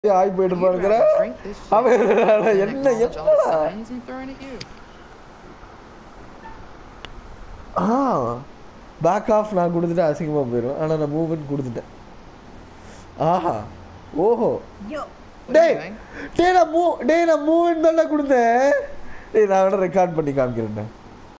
ஆய் போயிட்டு பாருங்கற அவன் என்ன என்னடா பேக் ஆஃப் நான் கொடுத்துட்டு அசிங்கமா போயிடும் ஆனா நான் மூவ்மெண்ட் கொடுத்துட்டேன் ஆஹா ஓஹோ டேய் டேய் நான் மூவ்மெண்ட் தான் கொடுத்தேன் டேய் நான் ரெக்கார்ட் பண்ணி காமிக்கிறேன்